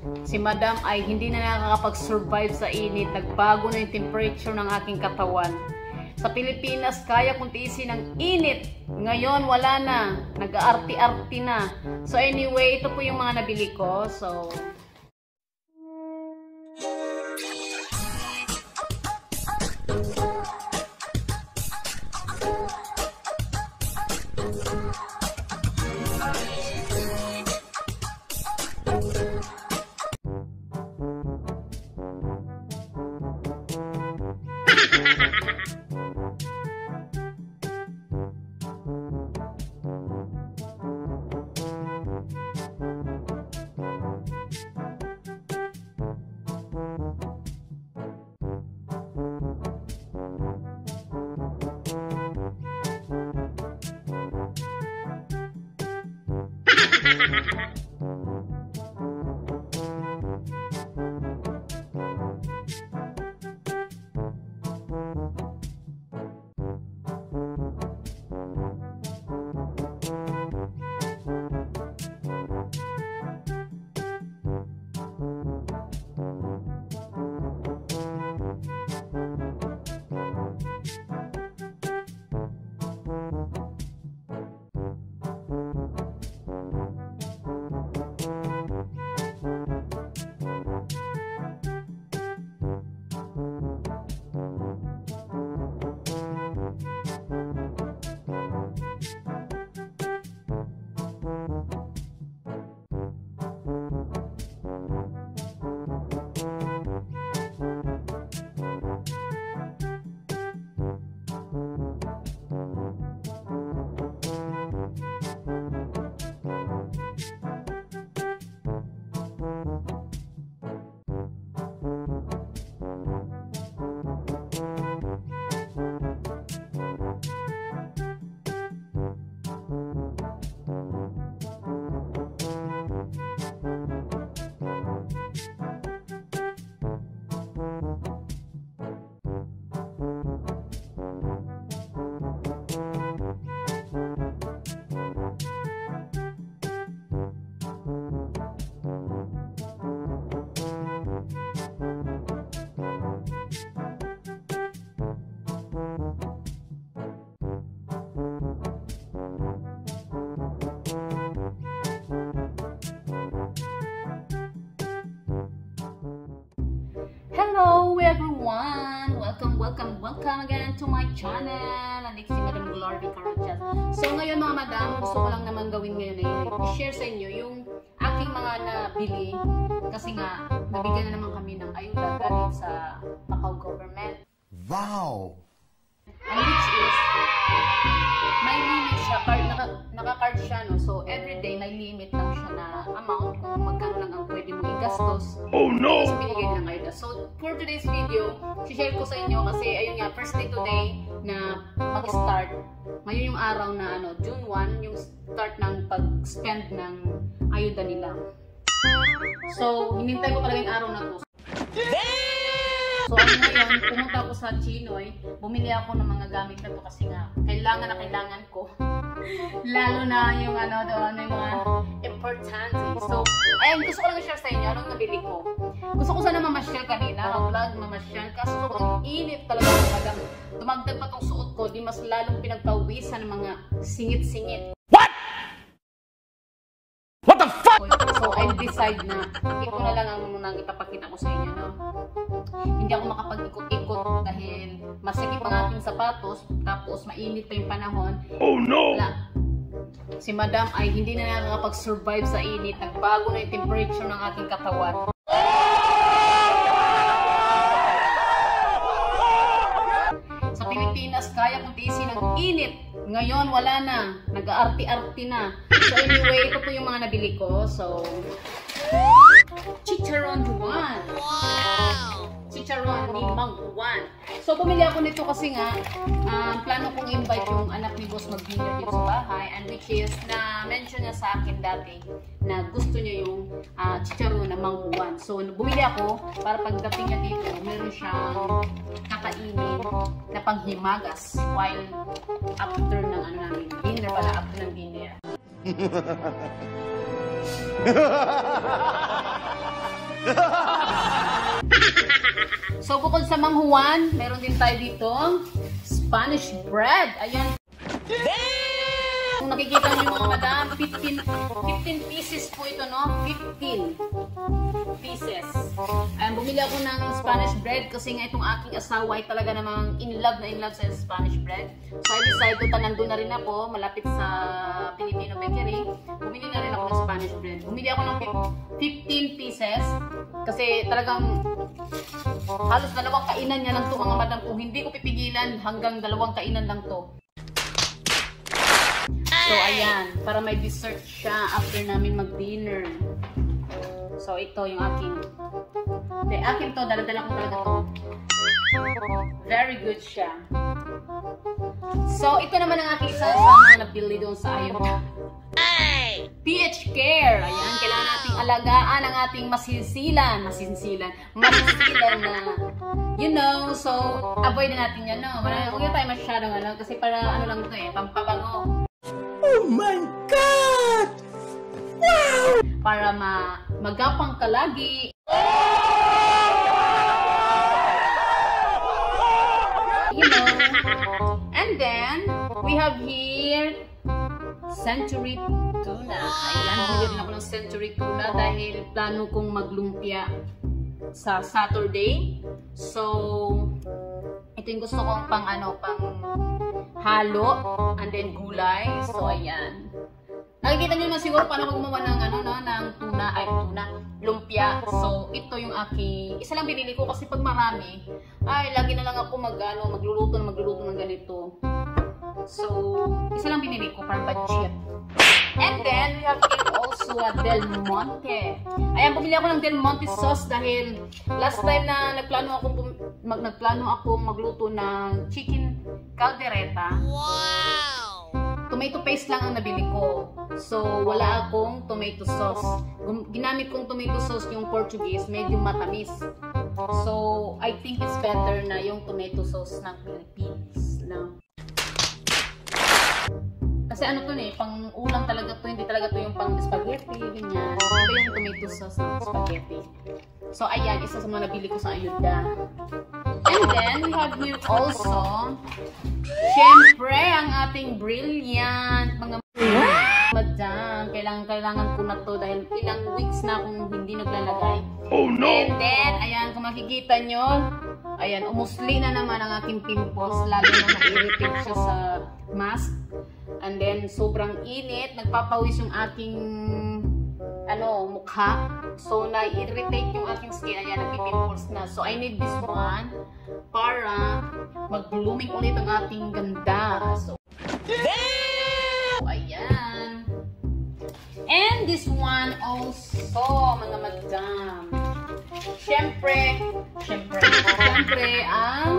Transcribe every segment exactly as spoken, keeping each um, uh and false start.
Si Madam ay hindi na nakakapag-survive sa init. Nagbago na yung temperature ng aking katawan. Sa Pilipinas, kaya kong tiisin ng init. Ngayon, wala na. Nag-aarti-arti na. So anyway, ito po yung mga nabili ko. So, hello everyone! Welcome, welcome, welcome again to my channel. Nandito si Madam Glory Carachat. So ngayon mga madam, gusto ko lang naman gawin ngayon ay i-share sa inyo yung aking mga nabili. Kasi nga, nabigyan na naman kami ng ayuda galing sa Macau government. Wow! And which is, may limit siya, card, naka, naka-card siya, no? So everyday may limit lang siya na amount kung magkano lang ang pwede mong igastos. Oh no! So binigay ng ayuda. So for today's video, share ko sa inyo kasi ayun nga, first day today na mag-start. Ngayon yung araw na ano, June first, yung start ng pag-spend ng ayuda nila. So hinintay ko talaga yung araw na to. So ano ngayon, pumunta ako sa Chinoy, bumili ako ng mga gamit na to kasi nga, kailangan na kailangan ko. Lalo na yung ano doon, yung mga importante. So, ayun, gusto ko lang i-share sa inyo anong nabili ko. Gusto ko sana mamasyal kanina, mag-vlog, mamasyal, kasi sobrang init talaga ng madam. Tumagdag pa tong suot ko, di mas lalong pinagpawisan ng mga singit-singit. What? What the fuck? So, I decide na ito na lang ang munang ipapakita ko sa inyo, no? Hindi ako makapag-ikot-ikot dahil masikip ang aking sapatos, tapos mainit pa yung panahon. Oh no! Wala. Si Madam ay hindi na nakakapag-survive sa init. Nagbago na yung temperature ng aking katawan. Sa Pilipinas, kaya kong tiisin ng init. Ngayon, wala na. Nag-aarti-arti na. So anyway, ito po yung mga nabili ko. So, Chicharon Juan. Wow! Chicharon ni Mang Juan. So, bumili ako nito kasi nga, um, plano kong invite yung anak ni Boss mag-dinner dito sa bahay, and which is, na-mention niya sa akin dati na gusto niya yung uh, chicharon na Mang Juan. So, bumili ako para pagdating niya dito, meron siyang kakainin na panghimagas while after ng ano namin, dinner pala, after ng dinner. So, bukod sa manghuan, meron din tayo dito Spanish bread. Ayan. Kung nakikita niyo mga madam, fifteen, fifteen pieces po ito, no? fifteen pieces. Ayan, bumili ako ng Spanish bread kasi nga itong aking asawa ay talaga namang in love na in love sa Spanish bread. So, I decided to nandun na rin ako, malapit sa Filipino bakery. Bumili na rin ako ng Spanish bread. Bumili ako ng fifteen pieces kasi talagang halos dalawang kainan niya lang ito mga madam. Kung hindi ko pipigilan, hanggang dalawang kainan lang to. So, ayan. Para may dessert siya after namin mag-dinner. So, ito yung aking. De, akin to. Daladala ko talaga to. Very good siya. So, ito naman ang aking isa sa mga nabili doon sa ayaw. P H Care. Ayan. Kailangan nating alagaan ang ating masinsilan. Masinsilan. Masinsilan na, you know. So, avoid na natin yan, no? Huwag na tayo masyadong, ano, kasi para, ano lang to eh, pampabango. Oh my God! Wow! Para ma magapang ka lagi. You know. And then, we have here Century Tuna. Ayan, bili rin ako ng Century Tuna dahil plano kong maglumpia sa Saturday. So, ito yung gusto kong pang ano, pang halo, and then gulay. So, ayan. Nakikita nyo naman siguro paano ako gumawa ng, ano, no, ng tuna, ay tuna, lumpia. So, ito yung aking, isa lang binili ko kasi pag marami, ay, lagi na lang ako mag, ano, magluluto na magluluto ng ganito. So, isa lang binili ko para budget. And then, we have here also a Del Monte. Ayan, bumili ako ng Del Monte sauce dahil last time na nagplano akong, mag, nagplano akong magluto ng chicken caldereta. Wow! Tomato paste lang ang nabili ko. So, wala akong tomato sauce. Ginamit kong tomato sauce yung Portuguese, medyo matamis. So, I think it's better na yung tomato sauce ng Philippines lang. Kasi ano to eh, pang ulam talaga to, hindi talaga to yung pang spaghetti, ganyan. Ito yung tomato sauce ng spaghetti. So, ayan, isa sa mga nabili ko sa ayuda. And then, we have here also, syempre, ang ating brilliant, mga madam, kailangan, kailangan ko na to dahil ilang weeks na akong hindi naglalagay. Oh no! And then, ayan, kung makikita nyo, ayan, umusli na naman ang aking pimples, lalo na na-irritate siya sa mask. And then, sobrang init, nagpapawis yung aking ano, mukha. So, na-irritate yung aking skin. Ayan, nagpipimples na. So, I need this one para mag-blooming ulit ang ating ganda. So, so ayan. And this one also, mga madam. Siyempre, siyempre, siyempre, ang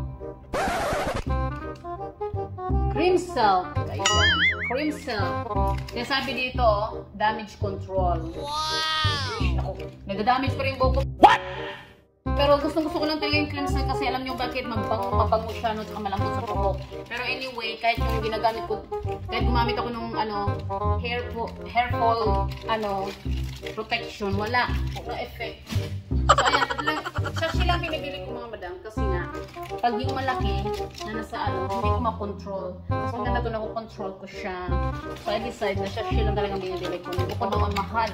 cream silk. Ayan. Cream silk. Kaya sabi dito, damage control. Wow! Ako, nagda-damage pa rin buko. What? Pero gustong-gusto ko lang talaga yung cream silk kasi alam nyo bakit magbango, mabango siya no, at malambot sa buhok. Pero anyway, kahit yung ginagamit ko, kahit gumamit ako nung ano, hair, hair fall, ano, protection, wala. Wala effect. So ayan, sachet lang binibili ko mga madam kasi nga, pag yung malaki na nasa ano, hindi ko makontrol. Kasi nga nato nakukontrol ko siya. So I decide na sachet lang talagang binibili ko. Hindi ko naman mahal.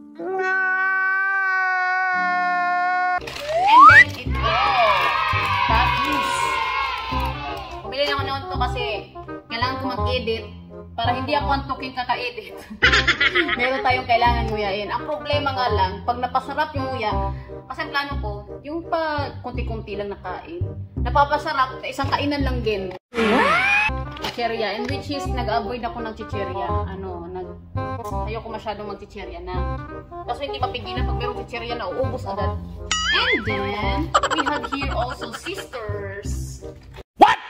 And then ito, tapis. Bumili na ako noon to kasi kailangan ko mag-edit para hindi ako antukin kaka-edit. Meron tayong kailangan nguyain. Ang problema nga lang, pag napasarap yung nguya, kasi ang plano ko, yung pa konti-konti lang nakain, napapasarap, isang kainan lang din. Chicheria, in which is, nag-avoid ako ng chicheria. Ano, nag, ayoko masyadong mag-chicheria na. Kasi hindi mapigilan pag merong chicheria na uubos agad. And then, we have here also sisters. What?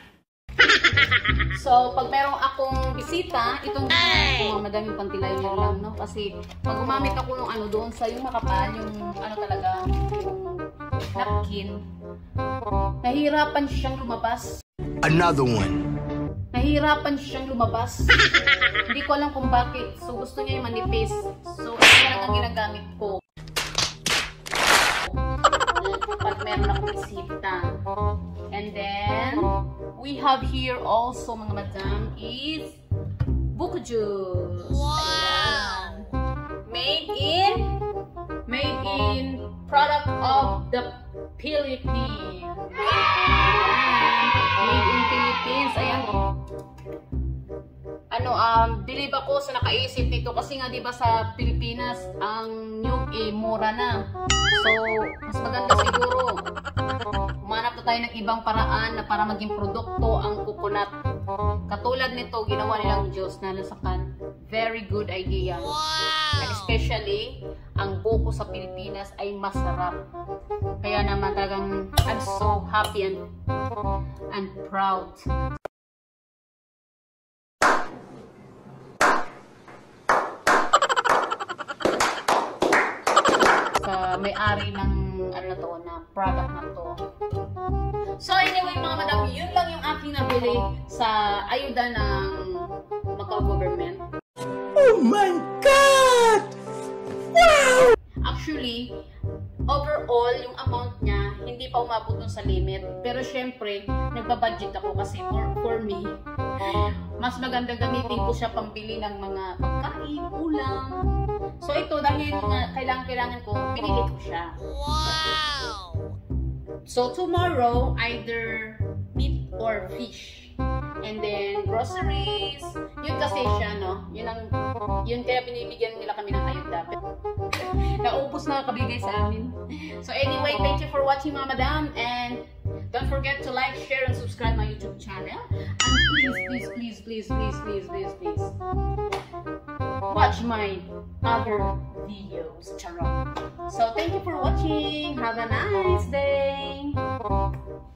So, pag merong akong bisita, itong hey! Mga madaming pantilayer lang, no? Kasi, pag gumamit ako ng ano doon sa yung makapal, yung ano talaga, yung napkin, nahihirapan siyang lumabas. Another one. Nahihirapan siyang lumabas. Hindi ko alam kung bakit. So, gusto niya yung manipis. So, ito lang ang ginagamit ko. Pag meron akong bisita. And then, we have here also, mga madam, is buko juice. Wow! Made in, made in product of the Philippines. Made in Philippines. Ayan. Ano, um, believe ako sa nakaisip nito kasi nga, di ba, sa Pilipinas, ang nyug eh, mura na. So, mas maganda siguro. Umanap na tayo ng ibang paraan na para maging produkto ang coconut. Katulad nito, ginawa nilang juice na nasakan. Very good idea. Wow! And especially, ang buko sa Pilipinas ay masarap. Kaya naman talagang I'm so happy and, and proud. Sa may-ari ng ano na to, na product na to. So anyway mga madam, yun lang yung aking nabili sa ayuda ng Macau government. Oh my God! Wow! Actually, overall, yung amount niya, hindi pa umabot dun sa limit. Pero syempre, nagbabudget ako kasi for, for me, mas maganda gamitin ko siya pambili ng mga pagkain, ulam. So ito, dahil uh, kailangan-kailangan ko, binili ko siya. Wow! So tomorrow, either meat or fish. And then groceries. Yun kasi siya, no? Yun ang, yun kaya binibigyan nila kami ng ayuda. Naubos na kabigay sa amin. So anyway, thank you for watching mga madam. And don't forget to like, share, and subscribe my YouTube channel. And please, please, please, please, please, please, please, please, watch my other videos. Charot. So thank you for watching. Have a nice day.